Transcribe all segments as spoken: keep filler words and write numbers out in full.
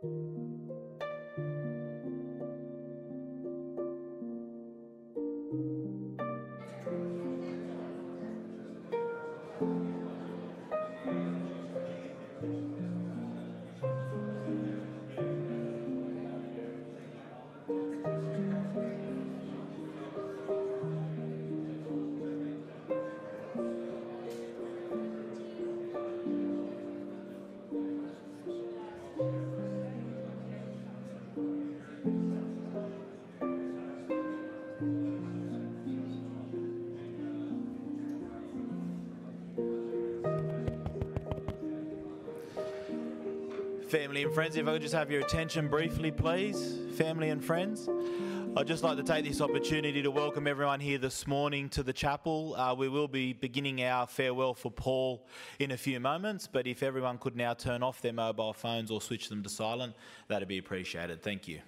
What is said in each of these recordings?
Family and friends, if I could just have your attention briefly, please. Family and friends. I'd just like to take this opportunity to welcome everyone here this morning to the chapel. Uh, we will be beginning our farewell for Paul in a few moments, but if everyone could now turn off their mobile phones or switch them to silent, that'd be appreciated. Thank you.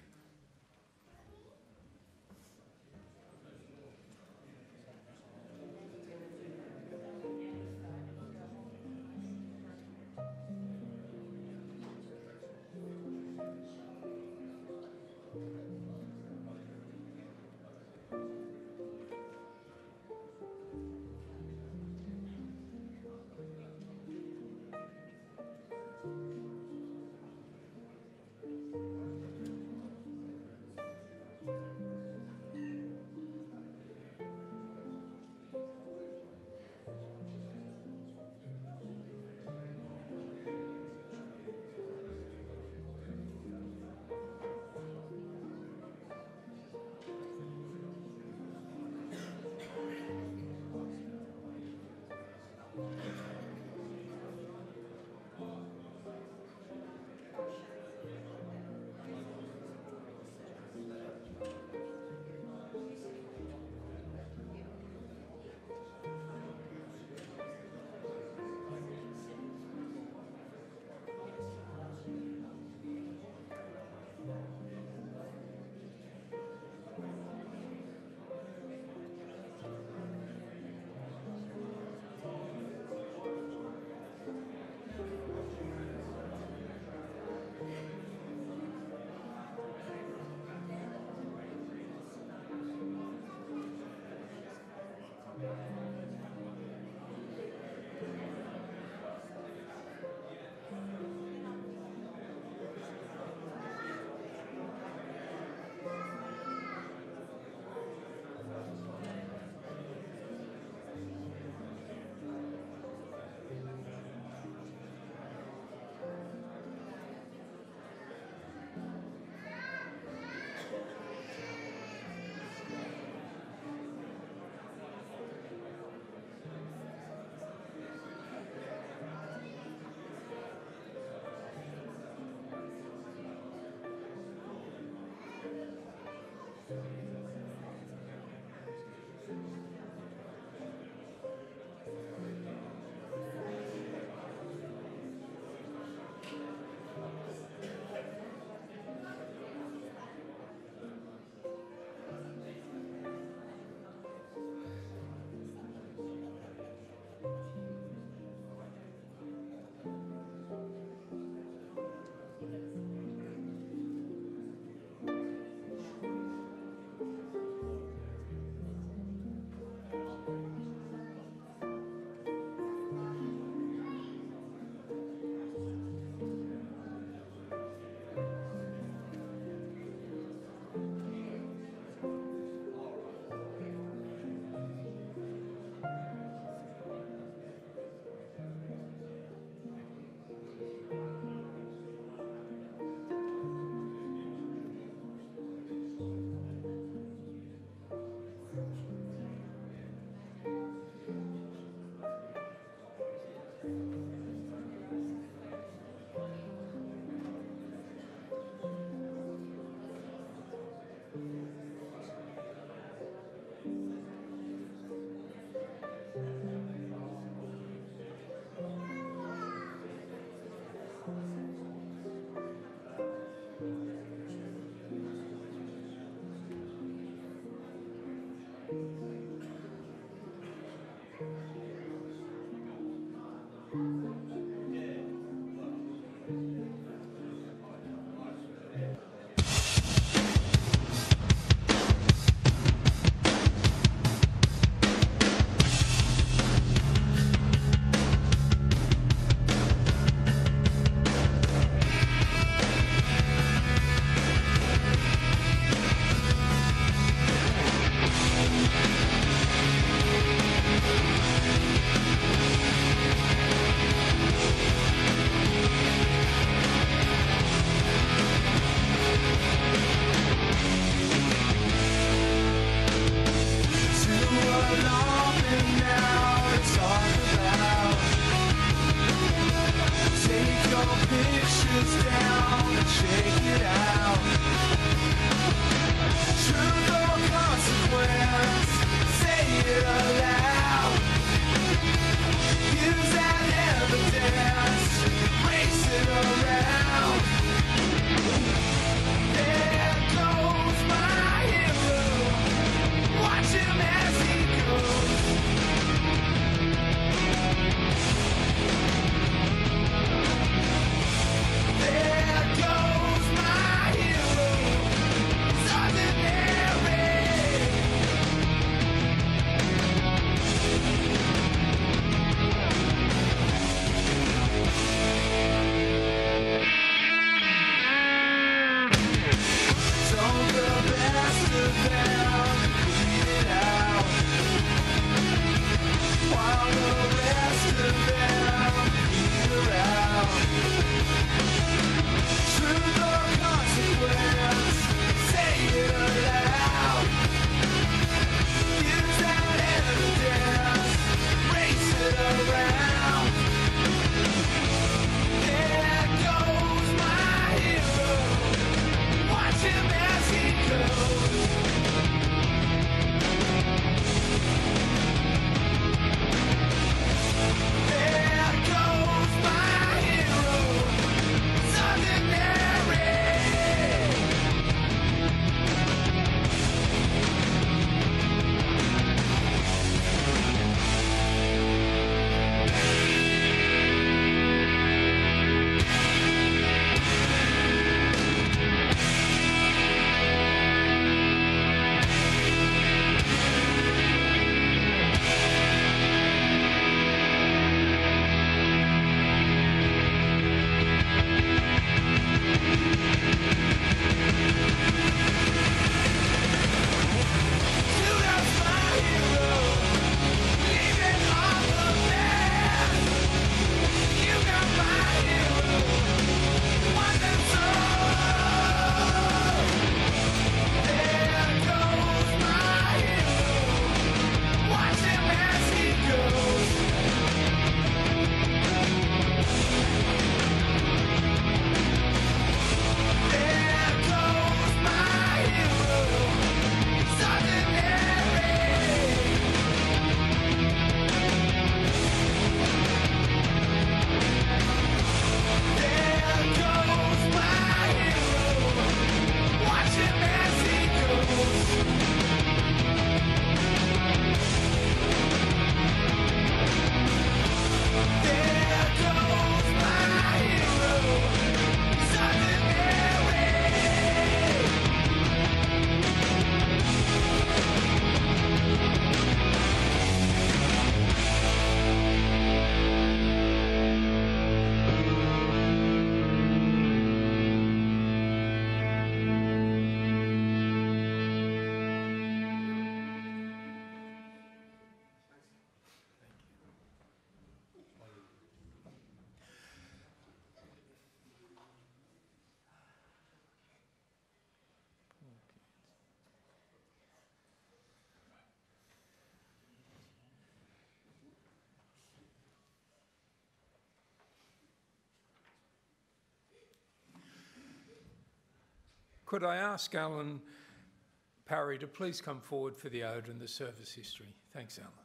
Could I ask Alan Parry to please come forward for the ode and the service history? Thanks, Alan.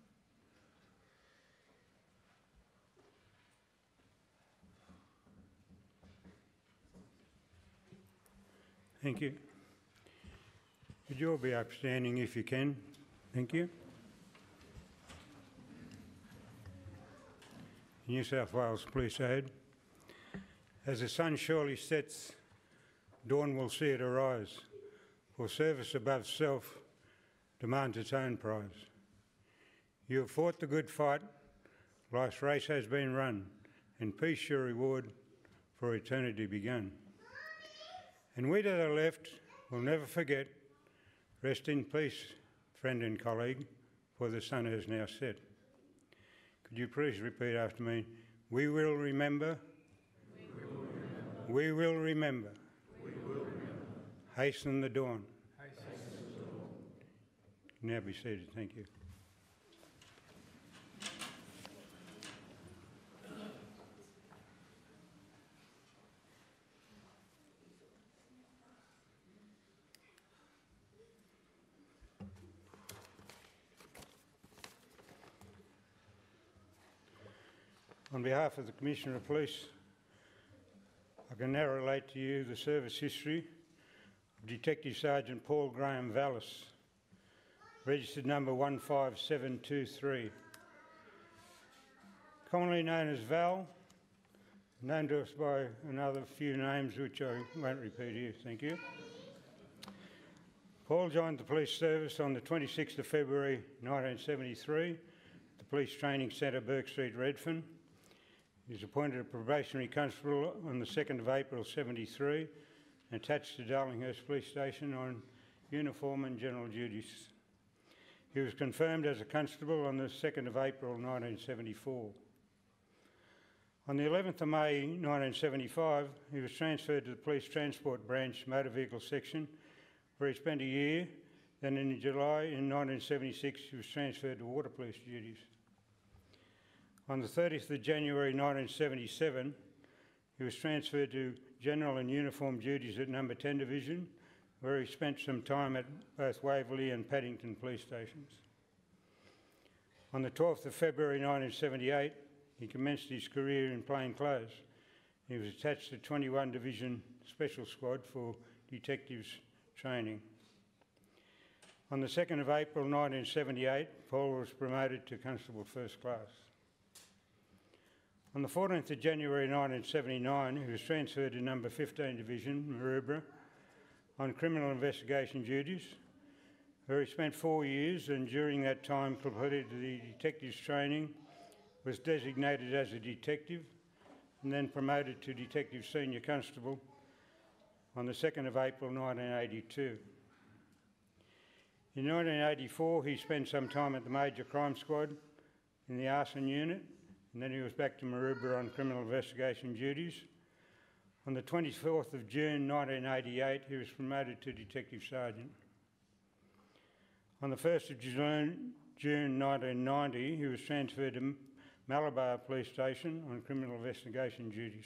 Thank you. Would you all be upstanding if you can? Thank you. New South Wales Police Ode. As the sun surely sets, dawn will see it arise, for service above self demands its own prize. You have fought the good fight, life's race has been run, and peace your reward for eternity begun. And we to the left will never forget, rest in peace, friend and colleague, for the sun has now set. Could you please repeat after me? We will remember. We will remember. We will remember. We will remember. Hasten the dawn. Hasten the dawn. Now be seated. Thank you. On behalf of the Commissioner of Police, I can now relate to you the service history of Detective Sergeant Paul Graham VALLIS, registered number one five seven two three. Commonly known as Val, known to us by another few names which I won't repeat here, thank you. Paul joined the police service on the twenty-sixth of February nineteen seventy-three at the Police Training Centre, Burke Street, Redfern. He was appointed a probationary constable on the second of April seventy-three and attached to Darlinghurst Police Station on uniform and general duties. He was confirmed as a constable on the second of April nineteen seventy-four. On the eleventh of May nineteen seventy-five, he was transferred to the Police Transport Branch Motor Vehicle Section, where he spent a year. Then in July in nineteen seventy-six, he was transferred to Water Police duties. On the thirtieth of January nineteen seventy-seven, he was transferred to general and uniform duties at Number ten Division, where he spent some time at both Waverley and Paddington police stations. On the twelfth of February nineteen seventy-eight, he commenced his career in plain clothes. He was attached to twenty-one Division Special Squad for detectives training. On the second of April nineteen seventy-eight, Paul was promoted to Constable First Class. On the fourteenth of January nineteen seventy-nine, he was transferred to Number fifteen Division, Maroubra, on criminal investigation duties, where he spent four years and during that time completed the detectives training, was designated as a detective and then promoted to Detective Senior Constable on the second of April nineteen eighty-two. In nineteen eighty-four, he spent some time at the Major Crime Squad in the arson unit, and then he was back to Maroubra on criminal investigation duties. On the twenty-fourth of June nineteen eighty-eight, he was promoted to Detective Sergeant. On the first of June, June nineteen ninety, he was transferred to Malabar Police Station on criminal investigation duties.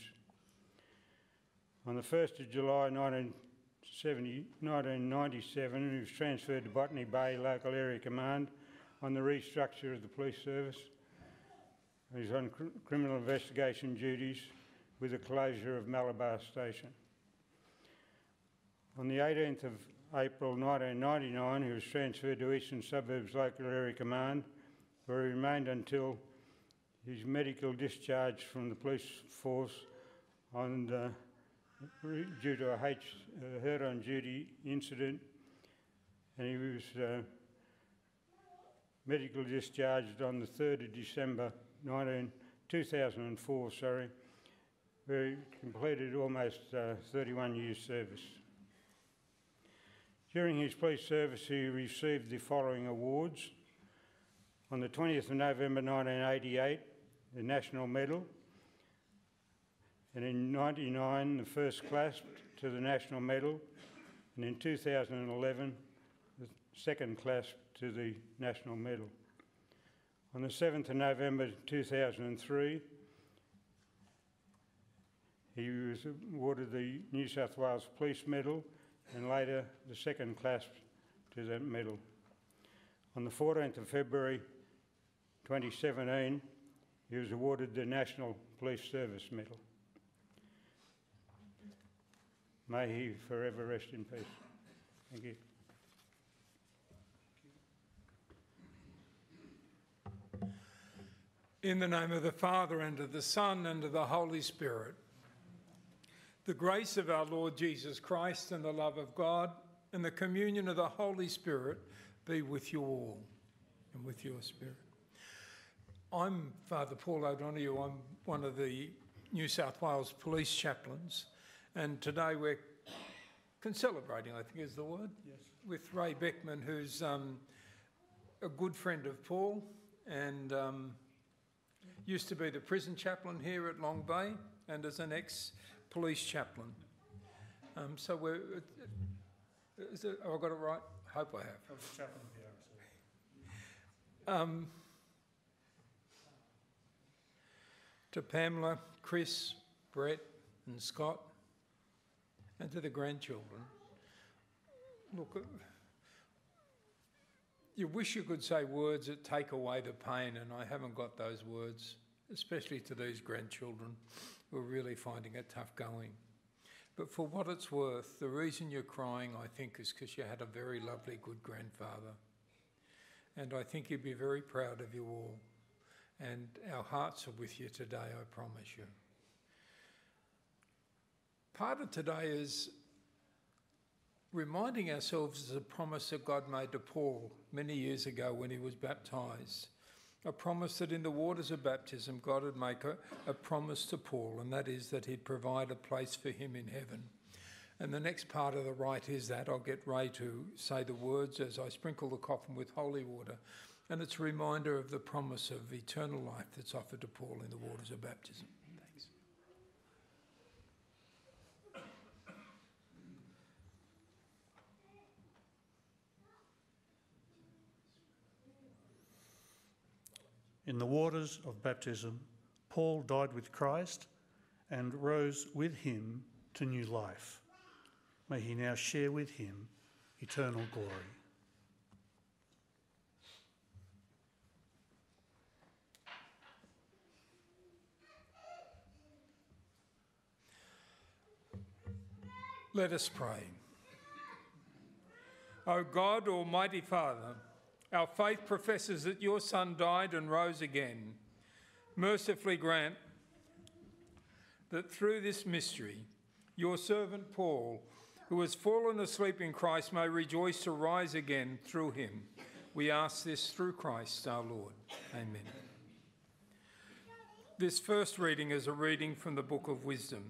On the first of July nineteen ninety-seven, he was transferred to Botany Bay Local Area Command on the restructure of the police service. He's on cr criminal investigation duties with the closure of Malabar Station. On the eighteenth of April nineteen ninety-nine, he was transferred to Eastern Suburbs Local Area Command, where he remained until his medical discharge from the police force on the, due to a H, uh, hurt-on-duty incident, and he was uh, medical discharged on the third of December two thousand four, sorry, where he completed almost uh, thirty-one years service. During his police service, he received the following awards. On the twentieth of November nineteen eighty-eight, the National Medal, and in ninety-nine, the First Class to the National Medal, and in two thousand eleven, the Second Class to the National Medal. On the seventh of November two thousand three, he was awarded the New South Wales Police Medal and later the second clasp to that medal. On the fourteenth of February twenty seventeen, he was awarded the National Police Service Medal. May he forever rest in peace. Thank you. In the name of the Father, and of the Son, and of the Holy Spirit, the grace of our Lord Jesus Christ, and the love of God, and the communion of the Holy Spirit be with you all, and with your spirit. I'm Father Paul O'Donoghue. I'm one of the New South Wales Police Chaplains, and today we're concelebrating, I think is the word, yes, with Ray Beckman, who's um, a good friend of Paul, and um, used to be the prison chaplain here at Long Bay, and as an ex-police chaplain. Um, so we're, is it, have I got it right? Hope I have. I was chaplain of the R S A. Um, to Pamela, Chris, Brett and Scott, and to the grandchildren, look, you wish you could say words that take away the pain, and I haven't got those words, especially to these grandchildren who are really finding it tough going. But for what it's worth, the reason you're crying, I think, is because you had a very lovely, good grandfather. And I think he'd be very proud of you all. And our hearts are with you today, I promise you. Part of today is reminding ourselves of the promise that God made to Paul many years ago when he was baptised. A promise that in the waters of baptism God would make a, a promise to Paul, and that is that he'd provide a place for him in heaven. And the next part of the rite is that I'll get Ray to say the words as I sprinkle the coffin with holy water, and it's a reminder of the promise of eternal life that's offered to Paul in the waters of baptism. Thanks. In the waters of baptism, Paul died with Christ and rose with him to new life. May he now share with him eternal glory. Let us pray. O God, Almighty Father, our faith professes that your Son died and rose again. Mercifully grant that through this mystery, your servant Paul, who has fallen asleep in Christ, may rejoice to rise again through him. We ask this through Christ our Lord. Amen. This first reading is a reading from the Book of Wisdom.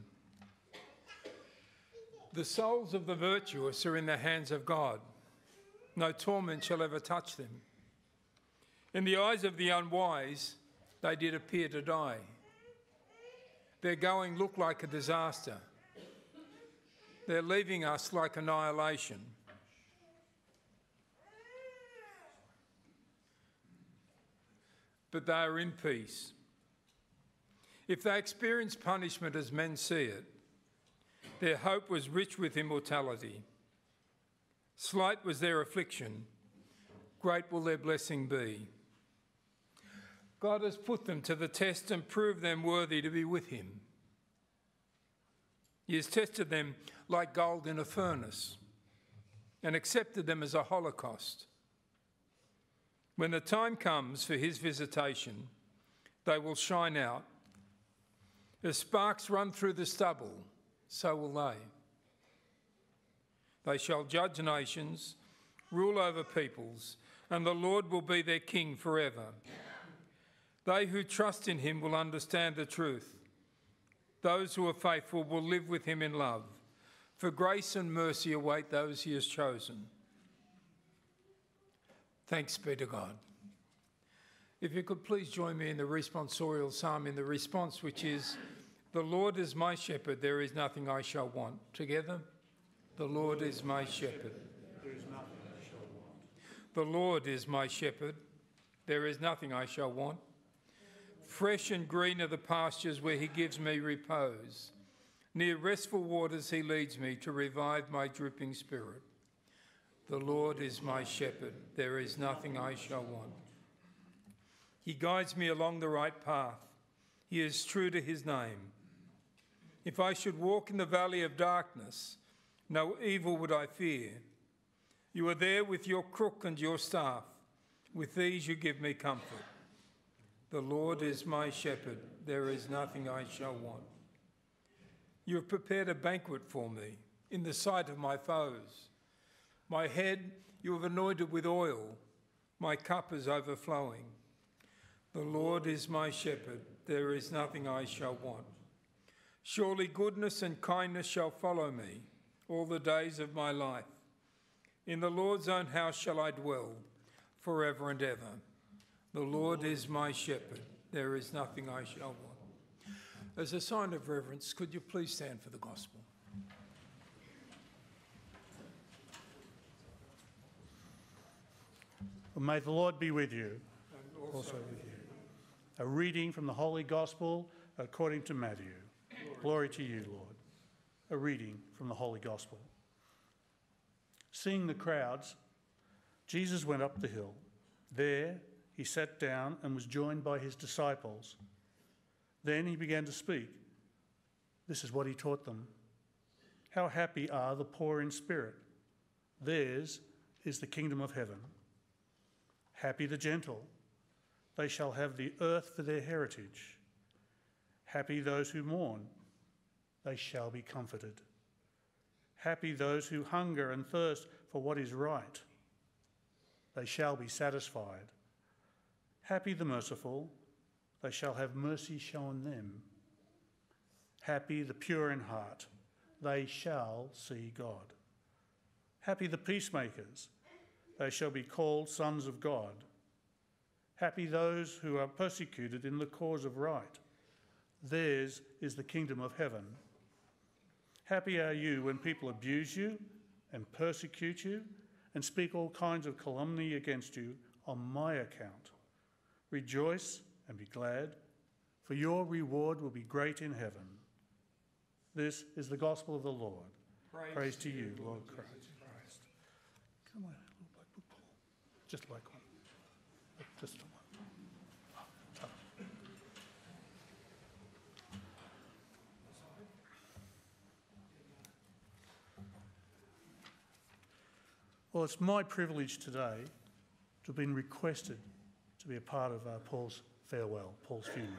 The souls of the virtuous are in the hands of God. No torment shall ever touch them. In the eyes of the unwise, they did appear to die. Their going looked like a disaster. They're leaving us like annihilation. But they are in peace. If they experience punishment as men see it, their hope was rich with immortality. Slight was their affliction, great will their blessing be. God has put them to the test and proved them worthy to be with him. He has tested them like gold in a furnace and accepted them as a holocaust. When the time comes for his visitation, they will shine out. As sparks run through the stubble, so will they. They shall judge nations, rule over peoples, and the Lord will be their king forever. They who trust in him will understand the truth. Those who are faithful will live with him in love, for grace and mercy await those he has chosen. Thanks be to God. If you could please join me in the responsorial psalm in the response, which is, the Lord is my shepherd, there is nothing I shall want. Together, the Lord is my shepherd. There is nothing I shall want. The Lord is my shepherd, there is nothing I shall want. Fresh and green are the pastures where he gives me repose. Near restful waters he leads me to revive my drooping spirit. The Lord is my shepherd, there is nothing I shall want. He guides me along the right path. He is true to his name. If I should walk in the valley of darkness, no evil would I fear. You are there with your crook and your staff. With these you give me comfort. The Lord is my shepherd, there is nothing I shall want. You have prepared a banquet for me in the sight of my foes. My head you have anointed with oil, my cup is overflowing. The Lord is my shepherd, there is nothing I shall want. Surely goodness and kindness shall follow me all the days of my life. In the Lord's own house shall I dwell forever and ever. The Lord is my shepherd, there is nothing I shall want. As a sign of reverence, could you please stand for the gospel? Well, may the Lord be with you. And also, Also with you. A reading from the Holy Gospel according to Matthew. Glory, Glory to you, Lord. A reading from the Holy Gospel. Seeing the crowds, Jesus went up the hill. There he sat down and was joined by his disciples. Then he began to speak. This is what he taught them. How happy are the poor in spirit. Theirs is the kingdom of heaven. Happy the gentle. They shall have the earth for their heritage. Happy those who mourn. They shall be comforted. Happy those who hunger and thirst for what is right. They shall be satisfied. Happy the merciful. They shall have mercy shown them. Happy the pure in heart. They shall see God. Happy the peacemakers. They shall be called sons of God. Happy those who are persecuted in the cause of right. Theirs is the kingdom of heaven. Happy are you when people abuse you and persecute you and speak all kinds of calumny against you on my account. Rejoice and be glad, for your reward will be great in heaven. This is the gospel of the Lord. Praise, Praise to you, Lord Christ. Christ. Come on, little black book, Paul. Just like one. Just one. Well, it's my privilege today to have been requested to be a part of uh, Paul's farewell, Paul's funeral.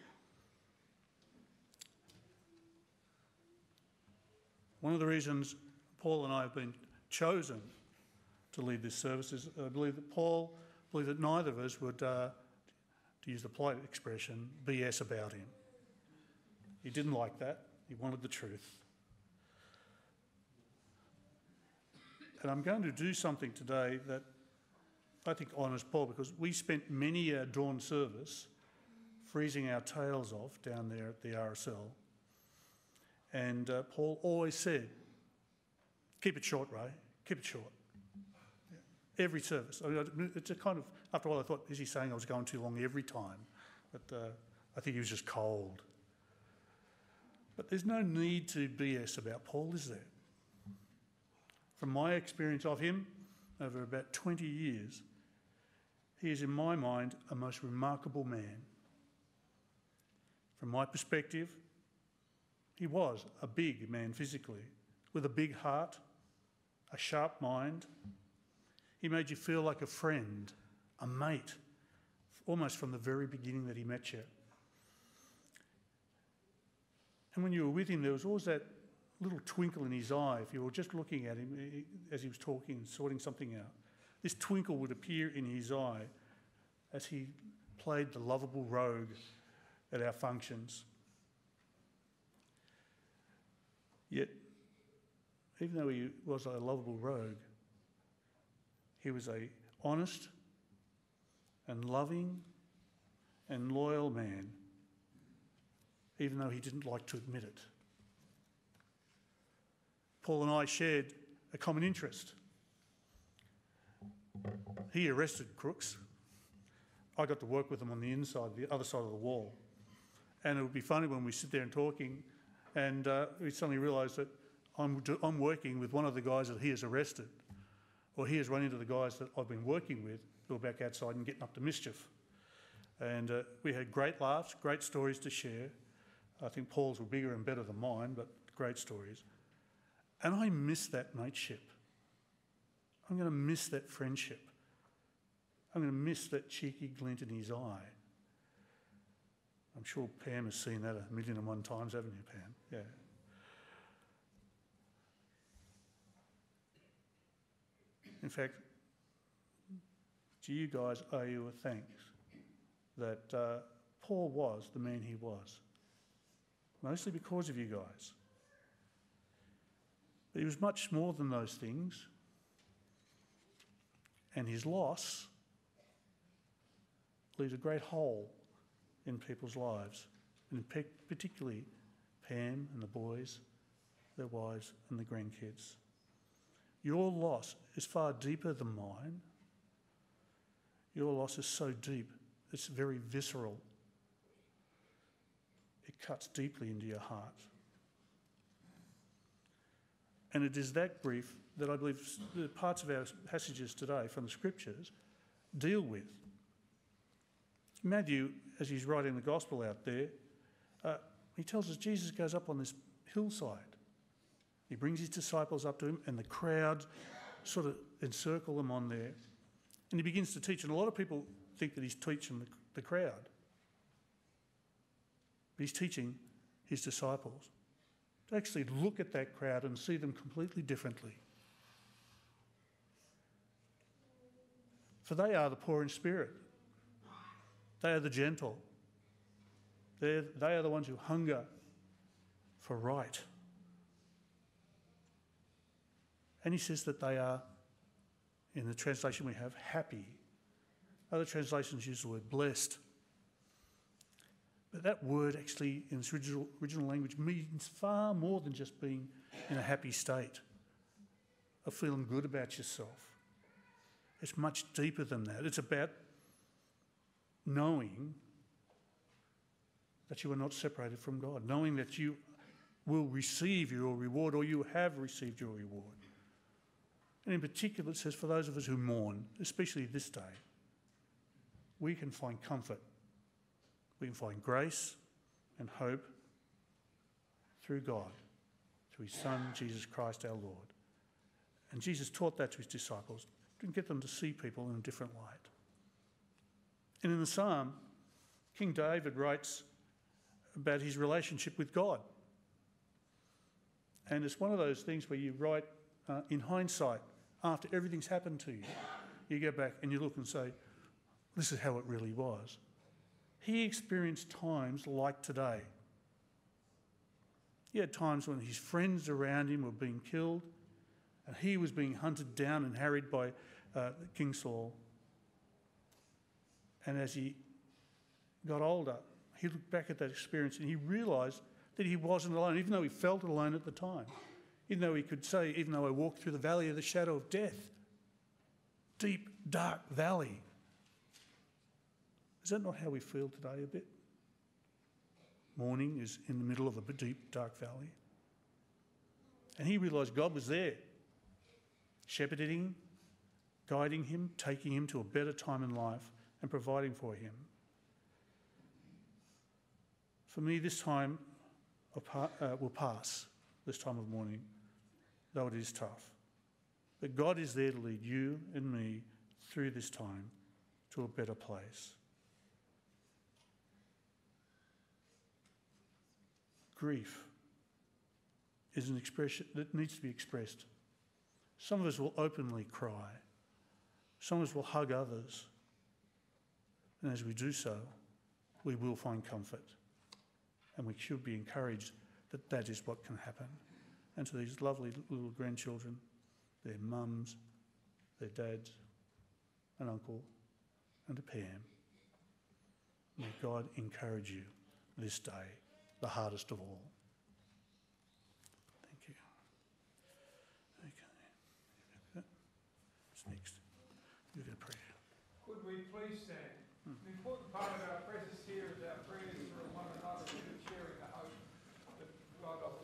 One of the reasons Paul and I have been chosen to lead this service is I believe that Paul believed that neither of us would, uh, to use the polite expression, B S about him. He didn't like that. He wanted the truth. And I'm going to do something today that I think honours Paul, because we spent many a dawn service freezing our tails off down there at the R S L. And uh, Paul always said, keep it short, Ray, keep it short. Yeah. Every service. I mean, it's a kind of, after all I thought, is he saying I was going too long every time? But uh, I think he was just cold. But there's no need to B S about Paul, is there? From my experience of him over about twenty years, he is, in my mind, a most remarkable man. From my perspective, he was a big man physically, with a big heart, a sharp mind. He made you feel like a friend, a mate, almost from the very beginning that he met you. And when you were with him, there was always that little twinkle in his eye if you were just looking at him as he was talking and sorting something out. This twinkle would appear in his eye as he played the lovable rogue at our functions. Yet, even though he was a lovable rogue, he was a honest and loving and loyal man, even though he didn't like to admit it. Paul and I shared a common interest. He arrested crooks. I got to work with them on the inside, the other side of the wall. And it would be funny when we sit there and talking And uh, we suddenly realised that I'm, do, I'm working with one of the guys that he has arrested, or he has run into the guys that I've been working with who are back outside and getting up to mischief. And uh, we had great laughs, great stories to share. I think Paul's were bigger and better than mine, but great stories. And I miss that mateship. I'm going to miss that friendship. I'm going to miss that cheeky glint in his eye. I'm sure Pam has seen that a million and one times, haven't you, Pam? Yeah. In fact, to you guys, owe you a thanks that uh, Paul was the man he was, mostly because of you guys. But he was much more than those things, and his loss leaves a great hole in people's lives, and pe- particularly Pam and the boys, their wives and the grandkids. Your loss is far deeper than mine. Your loss is so deep, it's very visceral. It cuts deeply into your heart. And it is that grief that I believe the parts of our passages today from the scriptures deal with. Matthew, as he's writing the gospel out there, uh, he tells us Jesus goes up on this hillside. He brings his disciples up to him, and the crowd sort of encircle them on there. And he begins to teach, and a lot of people think that he's teaching the, the crowd. But he's teaching his disciples to actually look at that crowd and see them completely differently. For they are the poor in spirit. They are the gentle. They're, they are the ones who hunger for right. And he says that they are, in the translation we have, happy. Other translations use the word blessed. But that word actually, in its original, original language, means far more than just being in a happy state, of feeling good about yourself. It's much deeper than that. It's about knowing that you are not separated from God, knowing that you will receive your reward, or you have received your reward. And in particular, it says for those of us who mourn, especially this day, we can find comfort. We can find grace and hope through God, through his Son, Jesus Christ our Lord. And Jesus taught that to his disciples, to get them to see people in a different light. And in the psalm, King David writes about his relationship with God. And it's one of those things where you write uh, in hindsight, after everything's happened to you, you go back and you look and say, this is how it really was. He experienced times like today. He had times when his friends around him were being killed, and he was being hunted down and harried by uh, King Saul. And as he got older, he looked back at that experience and he realised that he wasn't alone, even though he felt alone at the time. Even though he could say, even though I walked through the valley of the shadow of death, deep, dark valley. Is that not how we feel today a bit? Morning is in the middle of a deep, dark valley. And he realised God was there, shepherding him, guiding him, taking him to a better time in life, and providing for him. For me, this time uh, will pass, this time of mourning, though it is tough. But God is there to lead you and me through this time to a better place. Grief is an expression that needs to be expressed. Some of us will openly cry. Some of us will hug others. And as we do so, we will find comfort. And we should be encouraged that that is what can happen. And to these lovely little grandchildren, their mums, their dads, an uncle, and a Pam, may God encourage you this day, the hardest of all. Thank you. Okay. What's next? You're going to pray. Could we please stand? Hmm. An important part of our presence here is our prayers for one another and sharing the hope that God offers.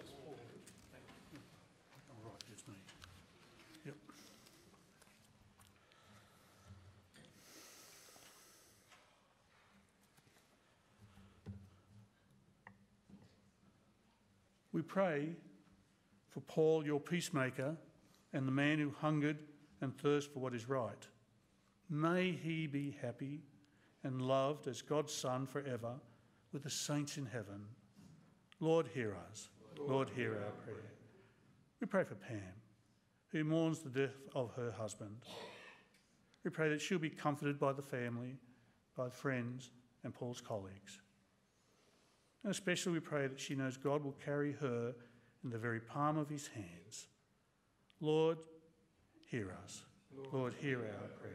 we pray for Paul, your peacemaker, and the man who hungered and thirsted for what is right. May he be happy and loved as God's Son forever with the saints in heaven. Lord, hear us. Lord, hear our prayer. We pray for Pam, who mourns the death of her husband. We pray that she'll be comforted by the family, by friends and Paul's colleagues. And especially we pray that she knows God will carry her in the very palm of his hands. Lord, hear us. Lord, Lord hear our prayer.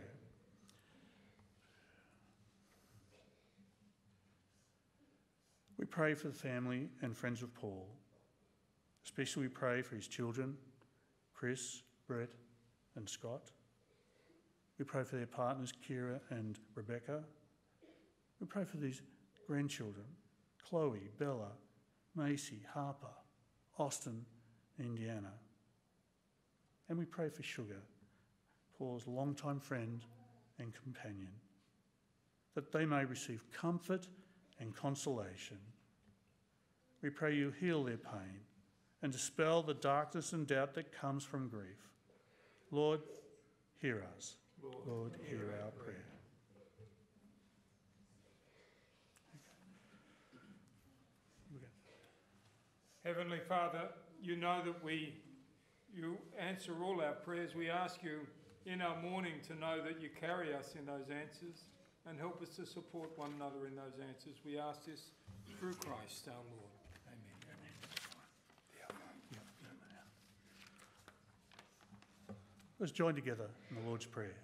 We pray for the family and friends of Paul. Especially we pray for his children, Chris, Brett and Scott. We pray for their partners, Kira and Rebecca. We pray for these grandchildren, Chloe, Bella, Macy, Harper, Austin, Indiana. And we pray for Sugar, Paul's longtime friend and companion, that they may receive comfort and consolation. We pray you heal their pain and dispel the darkness and doubt that comes from grief. Lord, hear us. Lord, Lord hear, hear our prayer. Heavenly Father, you know that we, you answer all our prayers. We ask you in our mourning to know that you carry us in those answers and help us to support one another in those answers. We ask this through Christ our Lord. Amen. Let's join together in the Lord's Prayer.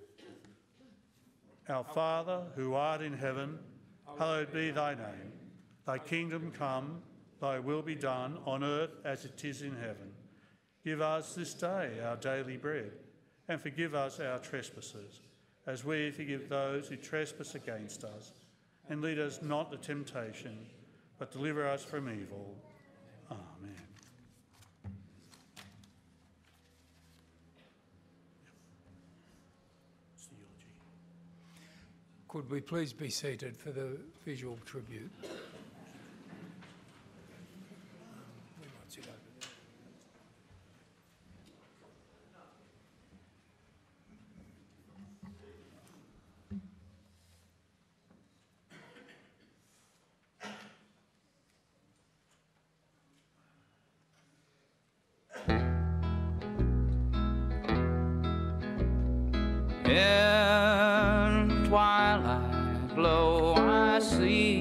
Our Father, who art in heaven, hallowed be thy name. Thy kingdom come, thy will be done on earth as it is in heaven. Give us this day our daily bread, and forgive us our trespasses, as we forgive those who trespass against us. And lead us not into temptation, but deliver us from evil. Amen. Could we please be seated for the visual tribute? We might sit over there. In twilight glow I see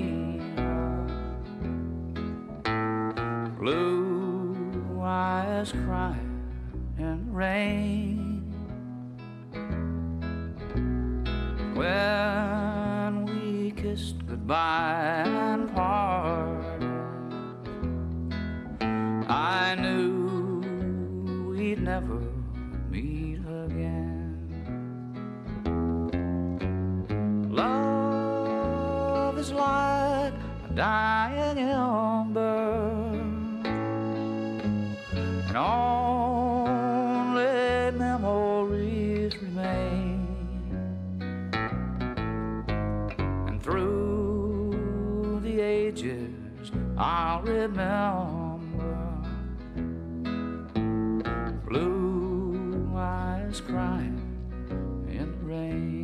blue eyes cry in rain. When we kissed goodbye and parted, I knew we'd never meet again. Love is like a dying ember, and only memories remain. And through the ages I'll remember blue eyes crying in the rain.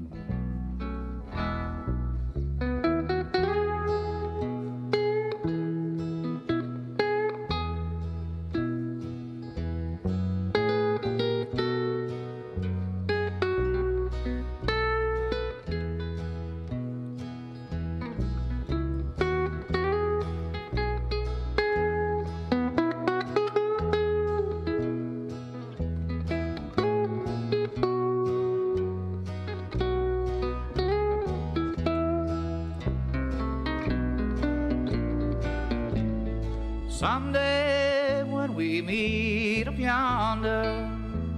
Someday when we meet up yonder,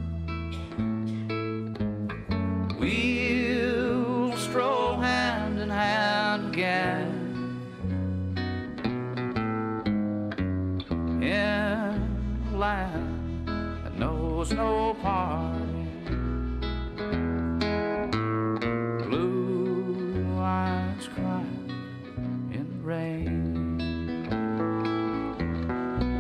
we'll stroll hand in hand again in a land that knows no parting. Blue eyes crying in the rain.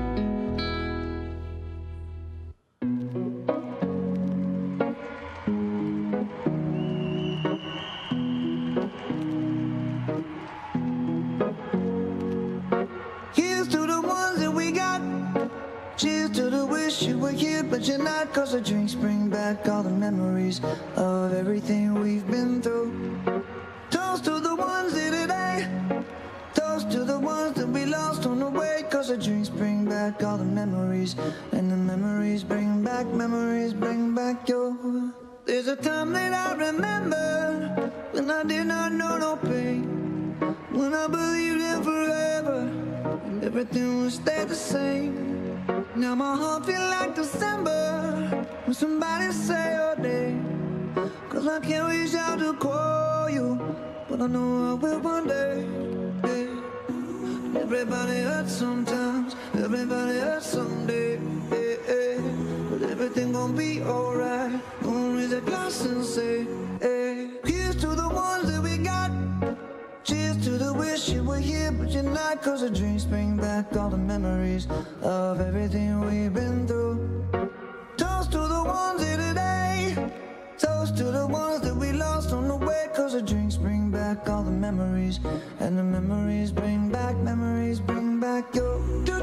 here, but you're not, cause the drinks bring back all the memories of everything we've been through. Toast to the ones here today, toast to the ones that we lost on the way, cause the drinks bring back all the memories, and the memories bring back, memories bring back your... There's a time that I remember when I did not know no pain, when I believed in forever and everything would stay the same. Now my heart feel like December when somebody say your name, cause I can't reach out to call you, but I know I will one day. Yeah. Everybody hurts sometimes, everybody hurts someday. Yeah, yeah. But everything gon' be alright. Gonna raise a glass and say, hey. Here's to the ones that we got. Cheers to the wish you were here, but you're not, cause the dreams bring back all the memories of everything we've been through. Toast to the ones here today, toast to the ones that we lost on the way, cause the drinks bring back all the memories, and the memories bring back, memories bring back your...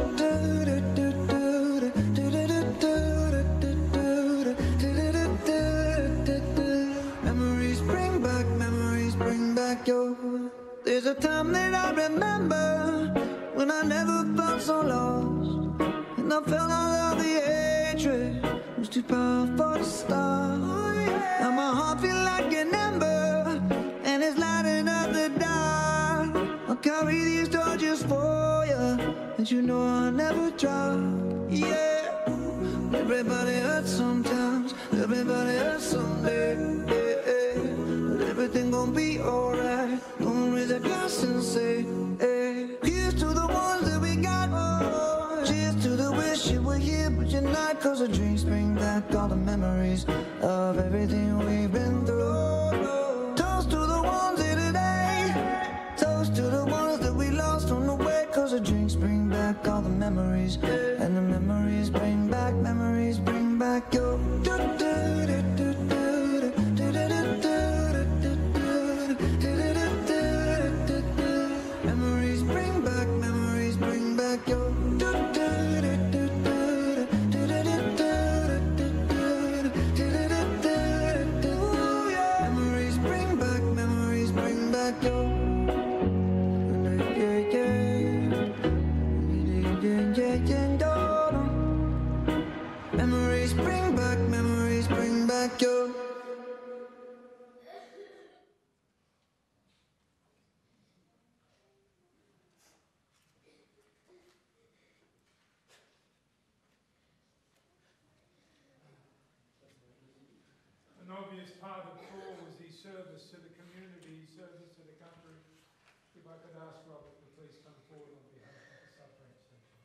Memories bring back, memories bring back your... There's a time that I remember when I never felt so lost, and I felt all of the hatred was too powerful to stop. Now my heart feel like an ember, and it's lighting up the dark. I'll carry these torches for you, and you know I'll never drop. Yeah, everybody hurts sometimes, everybody hurts someday. Yeah, yeah. But everything gon' be alright. Gonna raise a glass and say, hey. Here's to the ones that we got. Oh, cheers to the wish you were here, but you're not, cause the drinks bring back all the memories of everything we've been through. Toast to the ones here today, toast to the ones that we lost on the way, cause the drinks bring back all the memories, and the memories bring back, memories bring back your... Memories bring back, memories bring back your... Memories bring back, memories bring back your... Memories bring back, memories bring back your... An obvious part of Paul was his service to the community, his service to the country. If I could ask Robert to please come forward on behalf of the sub-branch section.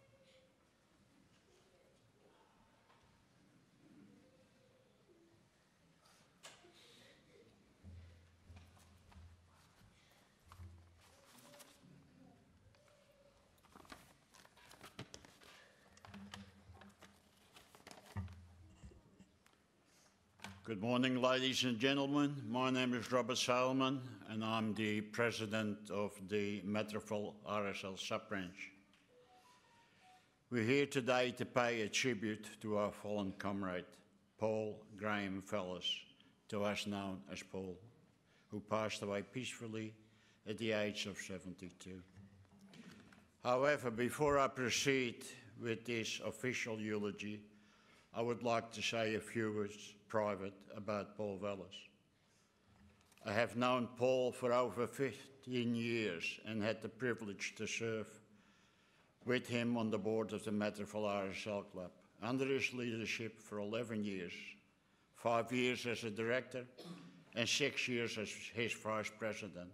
Good morning, ladies and gentlemen. My name is Robert Salman, and I'm the president of the Metroville R S L sub-branch. We're here today to pay a tribute to our fallen comrade, Paul Graham VALLIS, to us known as Paul, who passed away peacefully at the age of seventy-two. However, before I proceed with this official eulogy, I would like to say a few words private about Paul VALLIS. I have known Paul for over fifteen years and had the privilege to serve with him on the board of the Metroville R S L Club. Under his leadership for eleven years, five years as a director and six years as his vice president.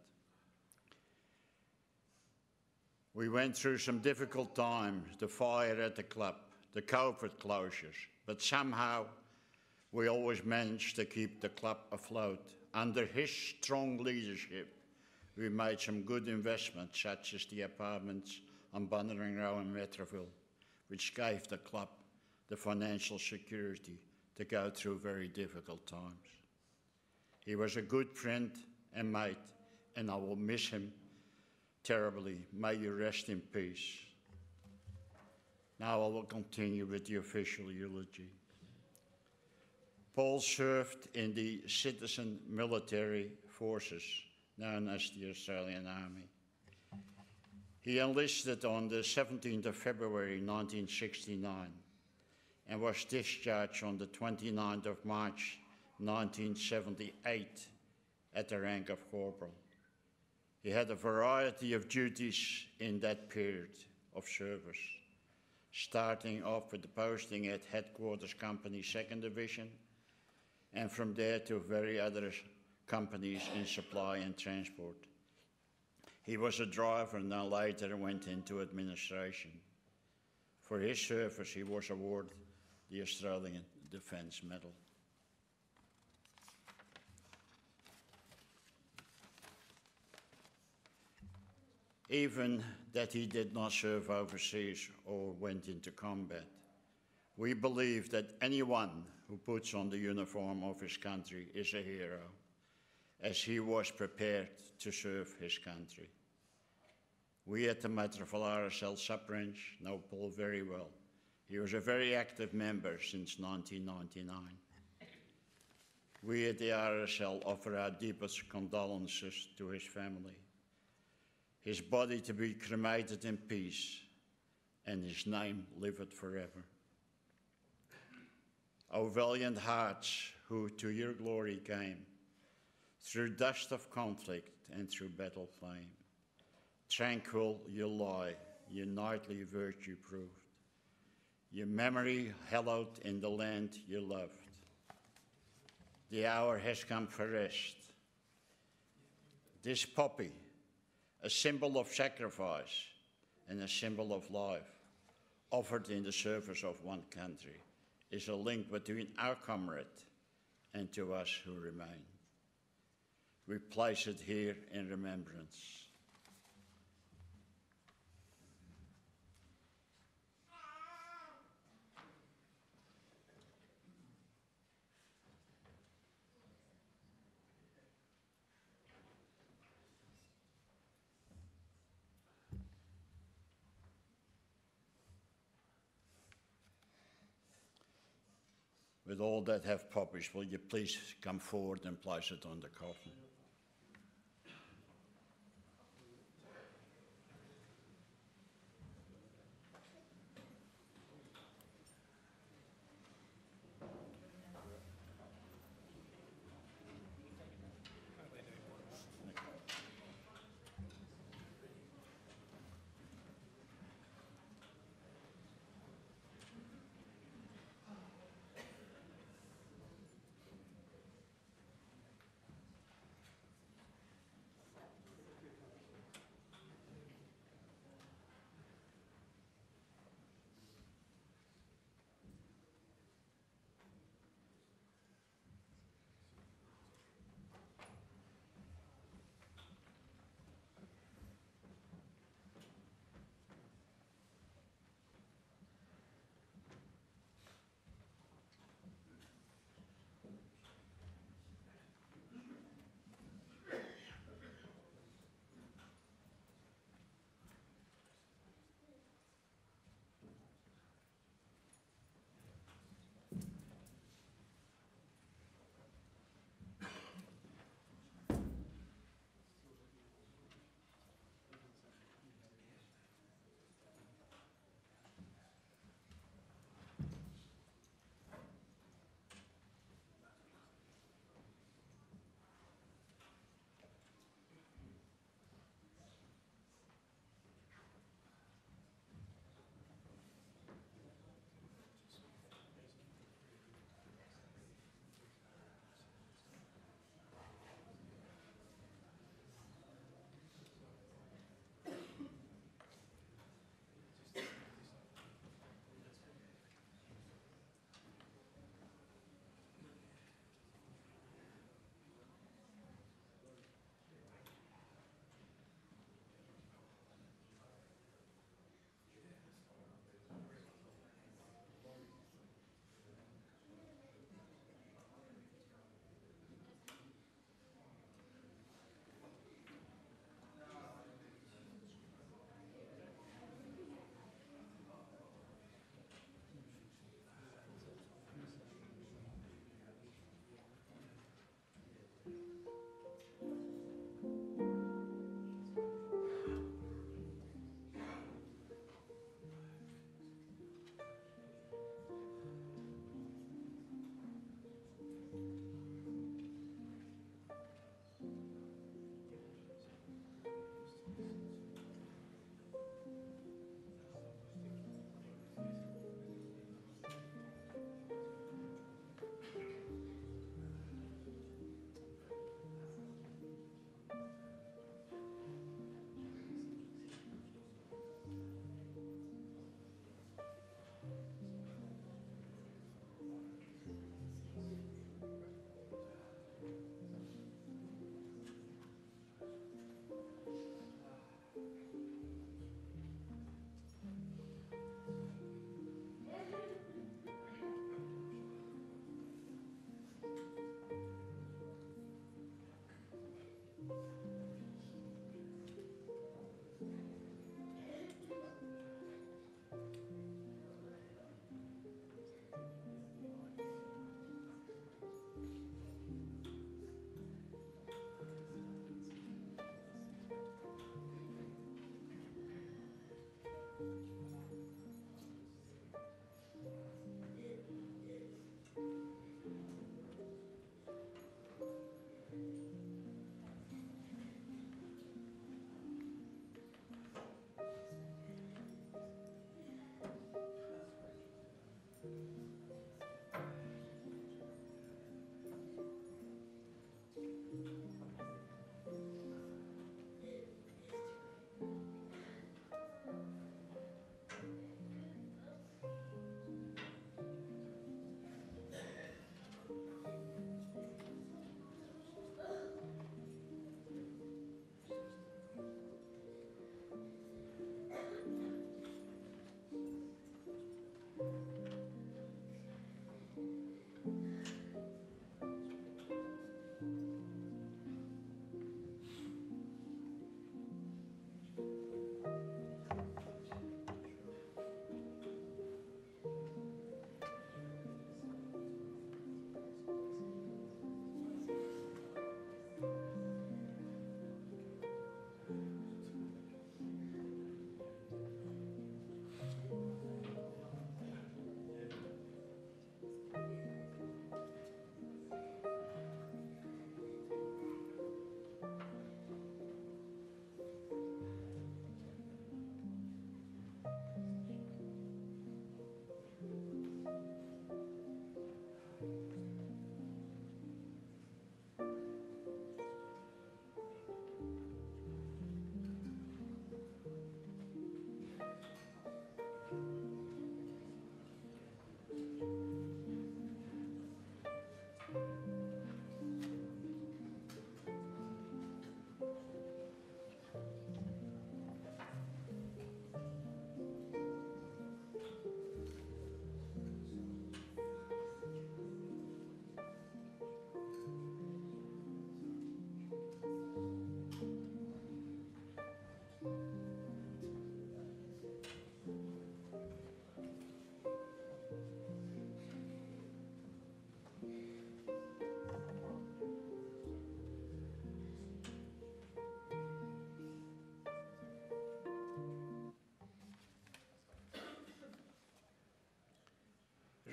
We went through some difficult times, the fire at the club, the COVID closures, but somehow we always managed to keep the club afloat. Under his strong leadership, we made some good investments, such as the apartments on Bunnering Row in Metroville, which gave the club the financial security to go through very difficult times. He was a good friend and mate, and I will miss him terribly. May you rest in peace. Now I will continue with the official eulogy. Paul served in the citizen military forces, known as the Australian Army. He enlisted on the seventeenth of February nineteen sixty-nine and was discharged on the twenty-ninth of March nineteen seventy-eight at the rank of corporal. He had a variety of duties in that period of service, starting off with the posting at Headquarters Company second Division, and from there to various other companies in supply and transport. He was a driver and then later went into administration. For his service, he was awarded the Australian Defence Medal. Even that he did not serve overseas or went into combat, we believe that anyone who puts on the uniform of his country is a hero, as he was prepared to serve his country. We at the Metroville R S L sub-branch know Paul very well. He was a very active member since nineteen ninety-nine. We at the R S L offer our deepest condolences to his family, his body to be cremated in peace, and his name lived forever. O valiant hearts who to your glory came, through dust of conflict and through battle flame, tranquil you lie, your knightly virtue proved, your memory hallowed in the land you loved. The hour has come for rest. This poppy, a symbol of sacrifice and a symbol of life, offered in the service of one country, is a link between our comrade and to us who remain. We place it here in remembrance. With all that have poppies, will you please come forward and place it on the coffin?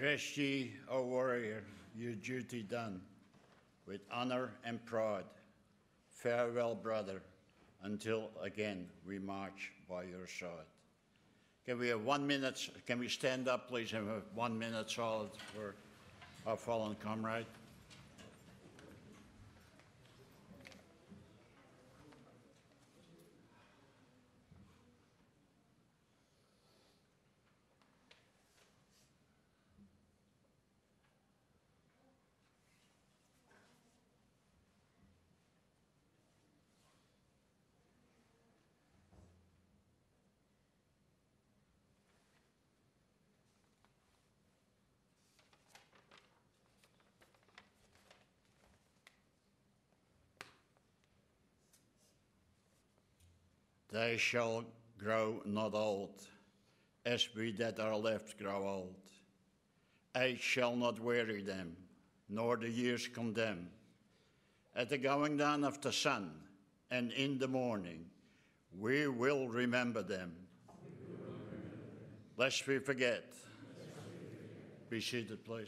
Rest ye, O warrior, your duty done, with honour and pride. Farewell, brother, until again we march by your side. Can we have one minute, can we stand up, please, and have one minute silence for our fallen comrade? They shall grow not old, as we that are left grow old. Age shall not weary them, nor the years condemn. At the going down of the sun and in the morning, we will remember them. Lest we forget. Be seated, please.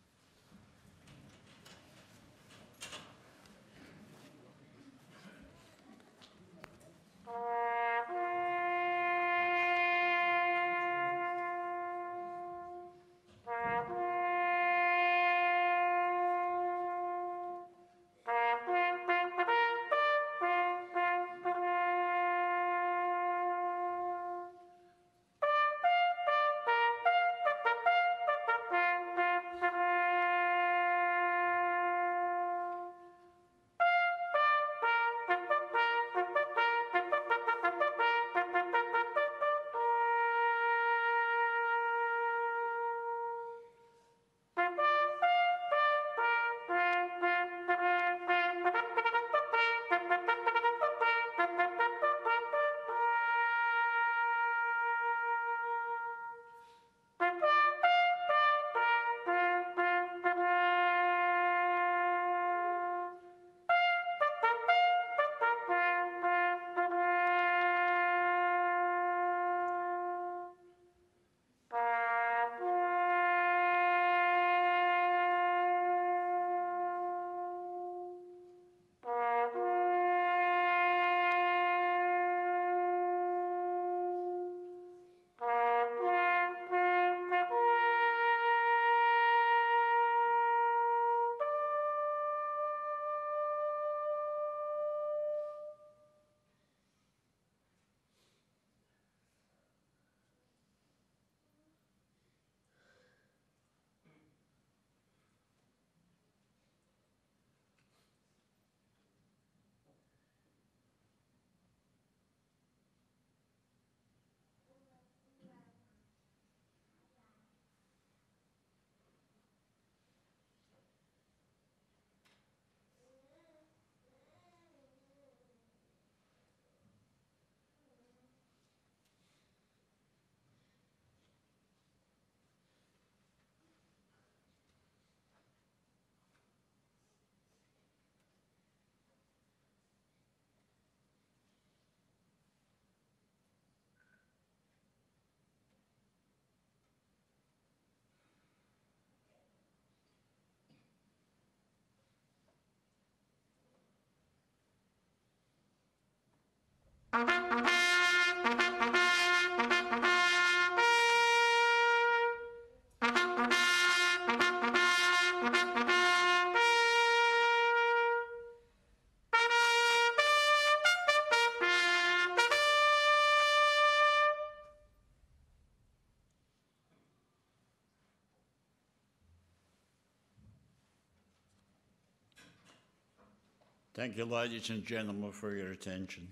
Thank you, ladies and gentlemen, for your attention.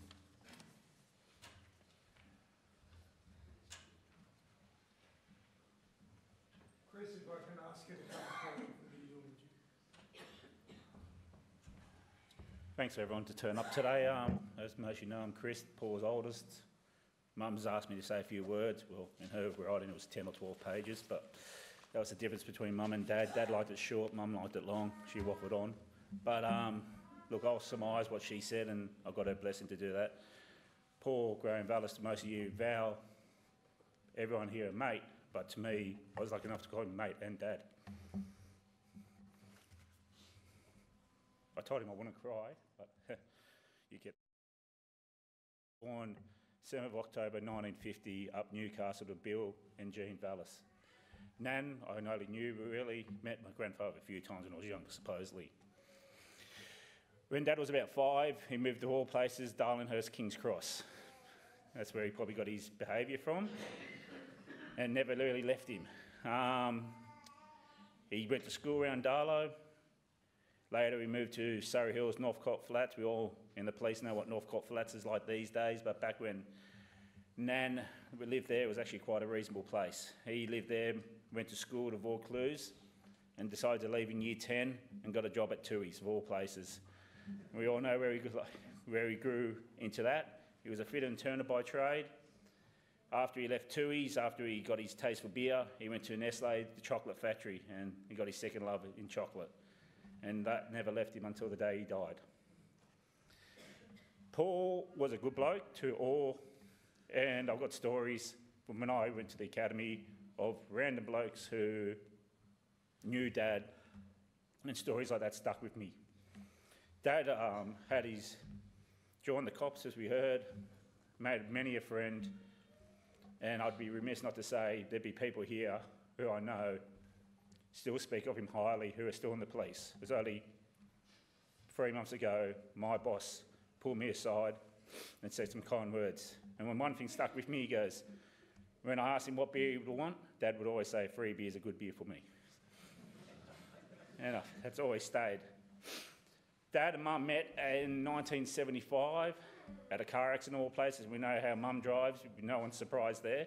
Chris, if I can ask you to come forward for the eulogy. Thanks everyone to turn up today. Um, as most of you know, I'm Chris, Paul's oldest. Mum's asked me to say a few words. Well, in her writing it was ten or twelve pages, but that was the difference between Mum and Dad. Dad liked it short, Mum liked it long. She waffled on. But um, look, I'll surmise what she said, and I got her blessing to do that. Paul, growing VALLIS to most of you, Val, everyone here, a mate, but to me, I was lucky enough to call him mate and dad. I told him I wouldn't cry, but you get born seventh of October nineteen fifty up Newcastle to Bill and Jean Vallis. Nan, I only knew really, met my grandfather a few times when I was younger, supposedly. When Dad was about five, he moved to all places, Darlinghurst, King's Cross. That's where he probably got his behaviour from, and never really left him. Um, he went to school around Darlow. Later he moved to Surrey Hills, Northcote Flats. We all in the police know what Northcote Flats is like these days, but back when Nan lived there, it was actually quite a reasonable place. He lived there, went to school to Vaucluse, and decided to leave in year ten and got a job at Tooheys, of all places. We all know where he, where he grew into that. He was a fitter and turner by trade. After he left Tooheys, after he got his taste for beer, he went to Nestle, the chocolate factory, and he got his second love in chocolate. And that never left him until the day he died. Paul was a good bloke to all, and I've got stories from when I went to the academy of random blokes who knew Dad, and stories like that stuck with me. Dad um, had his, joined the cops as we heard, made many a friend, and I'd be remiss not to say there'd be people here who I know still speak of him highly, who are still in the police. It was only three months ago, my boss pulled me aside and said some kind words. And when one thing stuck with me, he goes, when I asked him what beer he would want, Dad would always say, free beer is a good beer for me. And uh, that's always stayed. Dad and Mum met in nineteen seventy-five at a car accident of all places. We know how Mum drives, no one's surprised there.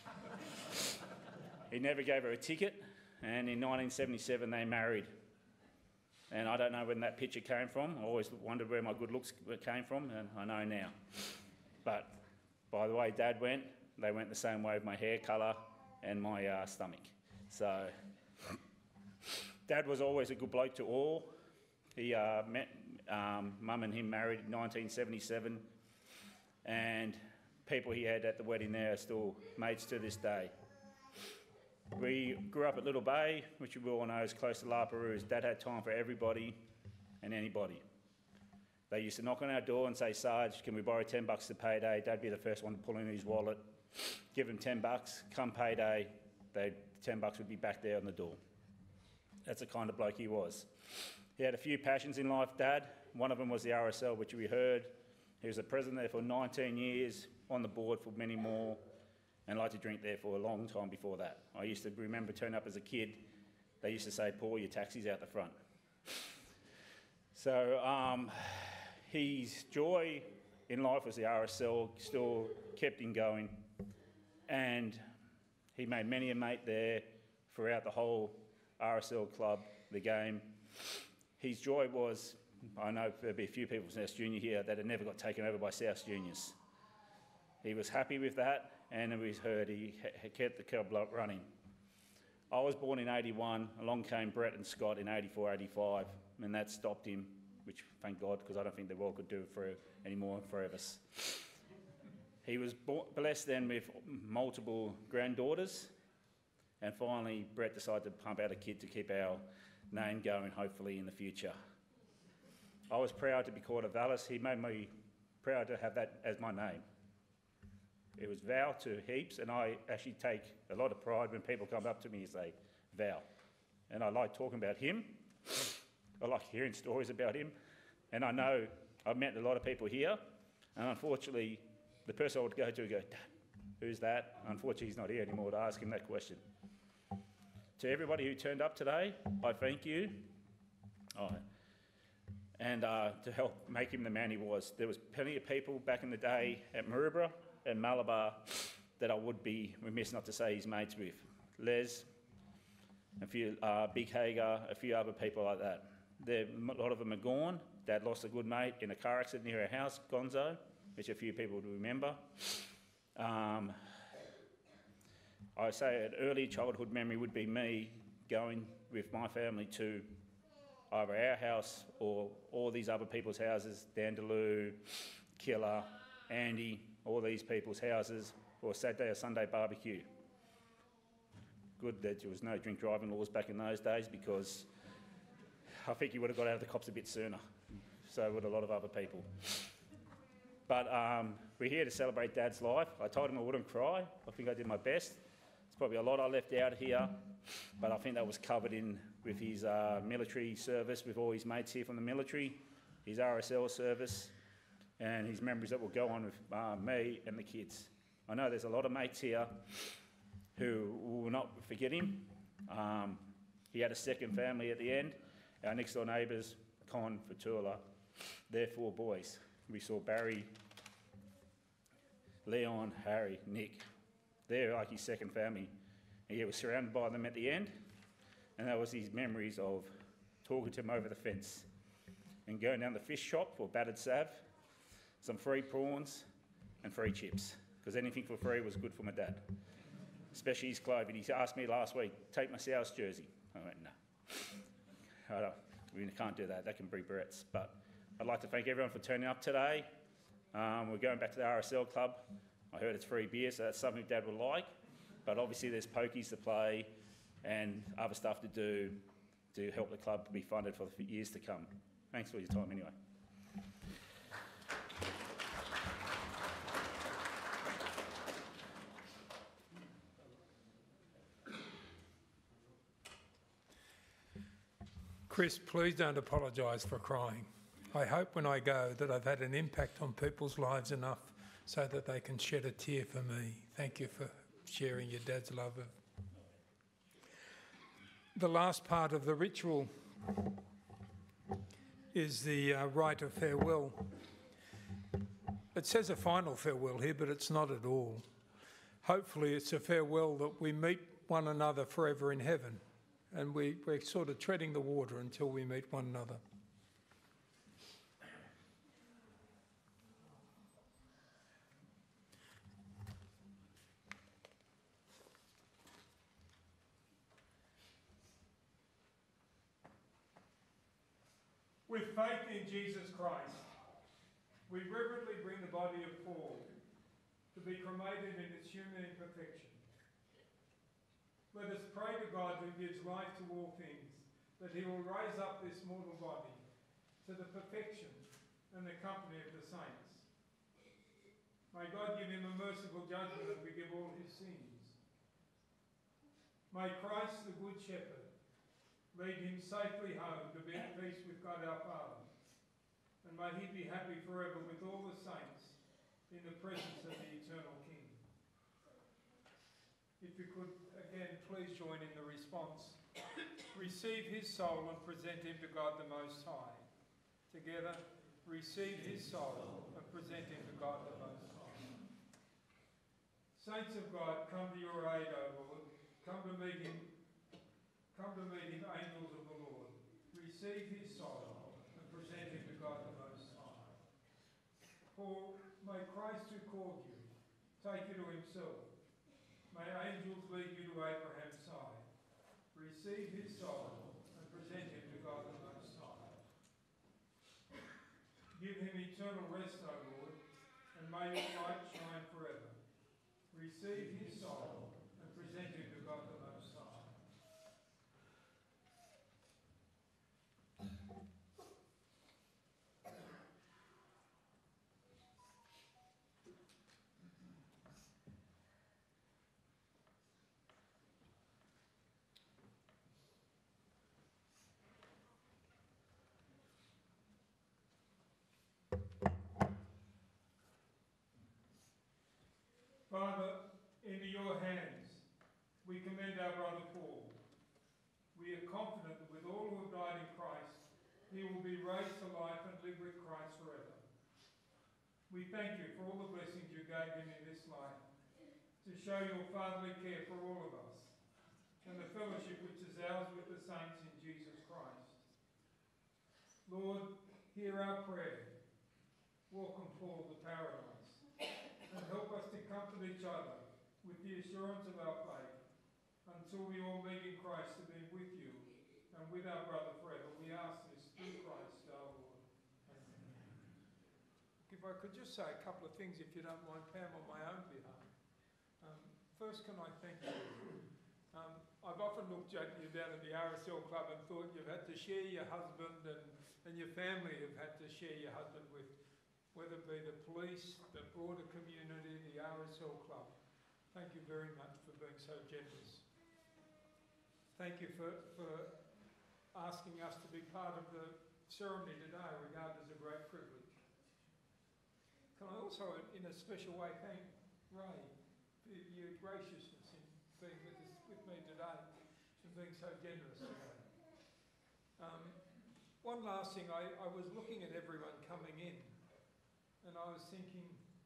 He never gave her a ticket, and in nineteen seventy-seven they married. And I don't know when that picture came from. I always wondered where my good looks came from, and I know now. But by the way Dad went, they went the same way with my hair colour and my uh, stomach. So Dad was always a good bloke to all. He uh, met um, Mum and him married in nineteen seventy-seven, and people he had at the wedding there are still mates to this day. We grew up at Little Bay, which you all know is close to La Perouse. Dad had time for everybody and anybody. They used to knock on our door and say, Sarge, can we borrow ten bucks to payday? Dad'd be the first one to pull in his wallet, give him ten bucks, come payday, the ten bucks would be back there on the door. That's the kind of bloke he was. He had a few passions in life, Dad. One of them was the R S L, which we heard. He was the president there for nineteen years, on the board for many more, and liked to drink there for a long time before that. I used to remember turning up as a kid, they used to say, Paul, your taxi's out the front. So um, his joy in life was the R S L, still kept him going, and he made many a mate there throughout the whole R S L club, the game. His joy was, I know there'll be a few people from South Junior here that had never got taken over by South Juniors. He was happy with that, and it was heard he kept the club running. I was born in eighty-one, along came Brett and Scott in eighty-four, eighty-five, and that stopped him, which thank God, because I don't think the world could do it for any more for us. He was blessed then with multiple granddaughters, and finally Brett decided to pump out a kid to keep our name going, hopefully in the future. I was proud to be called a VALLIS. He made me proud to have that as my name. It was Val to heaps, and I actually take a lot of pride when people come up to me and say, Val. And I like talking about him. I like hearing stories about him. And I know I've met a lot of people here, and unfortunately, the person I would go to would go, Dad, who's that? Unfortunately, he's not here anymore to ask him that question. To everybody who turned up today, I thank you. Oh, and uh, to help make him the man he was. There was plenty of people back in the day at Maroubra and Malabar that I would be remiss not to say he's mates with. Les, a few, uh, Big Hager, a few other people like that. They're, a lot of them are gone. Dad lost a good mate in a car accident near our house, Gonzo, which a few people would remember. Um, I say an early childhood memory would be me going with my family to either our house or all these other people's houses, Dandaloo, Killer, Andy, all these people's houses, for Saturday or Sunday barbecue. good that there was no drink driving laws back in those days, because I think he would have got out of the cops a bit sooner. So would a lot of other people. But um, we're here to celebrate Dad's life. I told him I wouldn't cry. I think I did my best. There's probably a lot I left out here, but I think that was covered in with his uh, military service, with all his mates here from the military, his R S L service, and his memories that will go on with uh, me and the kids. I know there's a lot of mates here who will not forget him. Um, he had a second family at the end. Our next door neighbours, Con, Fatula, they're four boys. We saw Barry, Leon, Harry, Nick. They're like his second family. And he was surrounded by them at the end. And that was his memories of talking to him over the fence and going down the fish shop for battered salve, some free prawns and free chips, because anything for free was good for my dad, especially his clothing. He asked me last week, take my South jersey. I went, no. I don't, we can't do that. That can bring Barrett's. But I'd like to thank everyone for turning up today. Um, we're going back to the R S L club. I heard it's free beer, so that's something Dad would like. But obviously there's pokies to play and other stuff to do to help the club be funded for the years to come. Thanks for your time anyway. Chris, please don't apologise for crying. I hope when I go that I've had an impact on people's lives enough so that they can shed a tear for me. Thank you for sharing your dad's love. Of the last part of the ritual is the uh, rite of farewell. It says a final farewell here, but it's not at all. Hopefully it's a farewell that we meet one another forever in heaven, and we, we're sort of treading the water until we meet one another. With faith in Jesus Christ, we reverently bring the body of Paul to be cremated in its human imperfection. Let us pray to God, who gives life to all things, that he will raise up this mortal body to the perfection and the company of the saints. May God give him a merciful judgment and forgive all his sins. May Christ, the Good Shepherd, lead him safely home to be at peace with God our Father. And may he be happy forever with all the saints in the presence of the eternal King. If you could again please join in the response. Receive his soul and present him to God the Most High. Together, receive his soul and present him to God the Most High. Saints of God, come to your aid, O Lord. Come to meet him. Come to meet him, angels of the Lord. Receive his soul and present him to God the Most High. For may Christ who called you take you to himself. May angels lead you to Abraham's side. Receive his soul and present him to God the Most High. Give him eternal rest, O Lord, and may your light shine forever. Receive his soul and present him to God the Most High. Father, into your hands we commend our brother Paul. We are confident that with all who have died in Christ, he will be raised to life and live with Christ forever. We thank you for all the blessings you gave him in this life, to show your fatherly care for all of us, and the fellowship which is ours with the saints in Jesus Christ. Lord, hear our prayer. Welcome Paul to paradise, and help us to comfort each other with the assurance of our faith, until we all meet in Christ to be with you and with our brother forever. We ask this through Christ our Lord. Amen. If I could just say a couple of things, if you don't mind, Pam, on my own behalf. Um, first, can I thank you? Um, I've often looked at you down at the R S L Club and thought you've had to share your husband and, and your family have had to share your husband with, whether it be the police, the broader community, the R S L Club. Thank you very much for being so generous. Thank you for, for asking us to be part of the ceremony today. I regard it as a great privilege. Can I also, in a special way, thank Ray for your graciousness in being with, us, with me today and being so generous today. Um, one last thing, I, I was looking at everyone coming in and I was thinking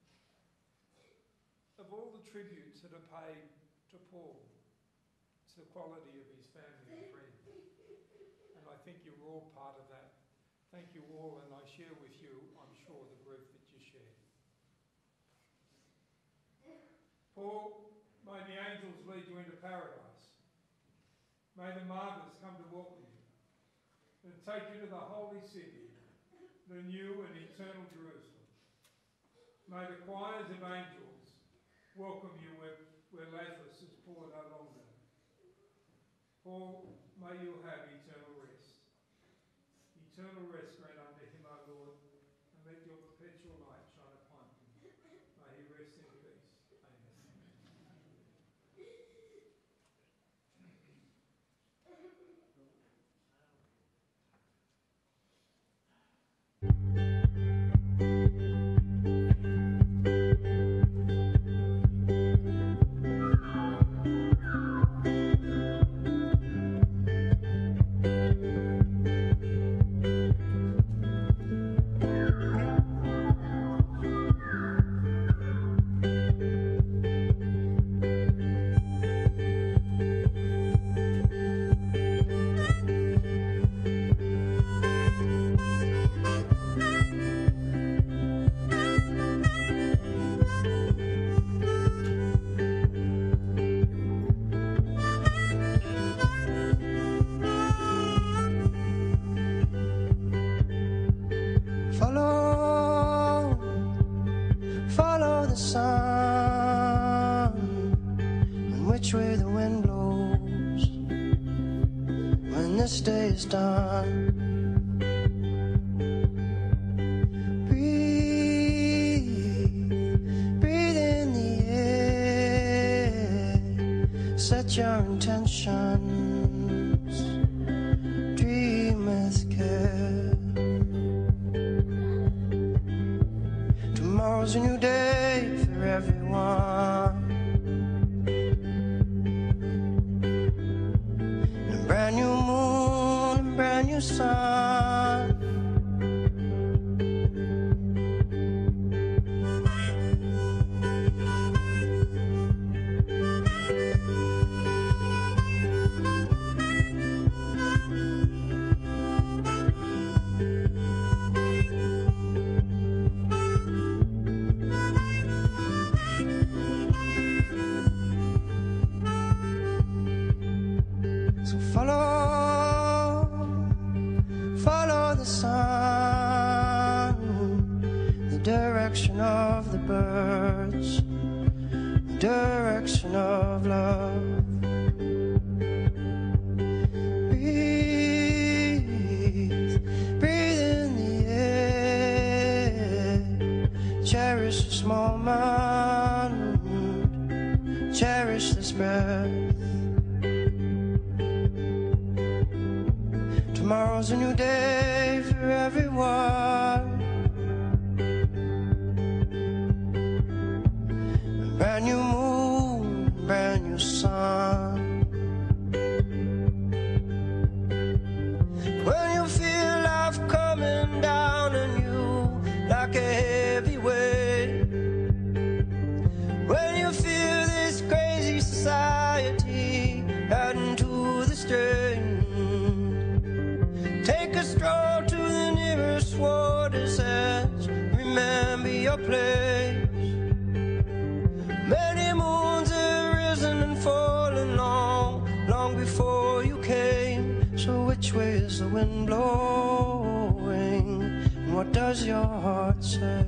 of all the tributes that are paid to Paul. It's the quality of his family and friends. And I think you're all part of that. Thank you all, and I share with you, I'm sure, the grief that you shared. Paul, may the angels lead you into paradise. May the martyrs come to welcome you and take you to the holy city, the new and eternal Jerusalem. May the choirs of angels welcome you where, where Lazarus is poured out on them. Paul, may you have eternal rest. Eternal rest grant unto him, O Lord, and let your perpetual light shine upon him. May he rest in peace. this day is done. Breathe, breathe in the air, set your intentions, dream with care. Tomorrow's a new day for everyone. Brand new moon and brand new sun. So follow, follow the sun, the direction of the birds, the direction of love. Breathe, breathe in the air, cherish this moment, cherish this breath. Tomorrow's a new day for everyone. A brand new moon, brand new sun. When you feel life coming down on you like a heavy weight, when you feel this crazy society adding to the strain, take a stroll to the nearest water's edge. Remember your place. Many moons have risen and fallen long, long before you came. So which way is the wind blowing? And what does your heart say?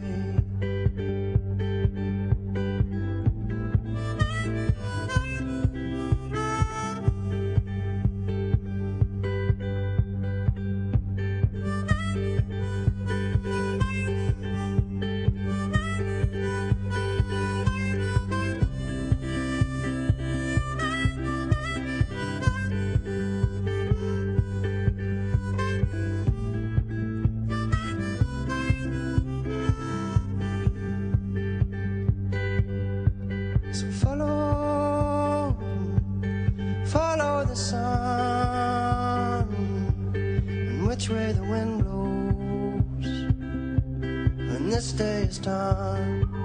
in this day's time.